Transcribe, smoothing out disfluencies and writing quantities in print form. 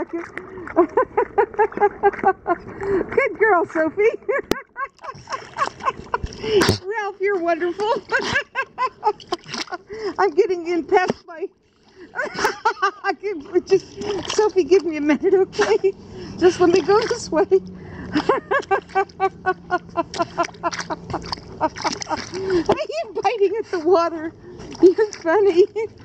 second. Good girl, Sophie. Ralph, you're wonderful. I'm getting in past my... Sophie, give me a minute, okay? Just let me go this way. You're biting at the water. You're funny.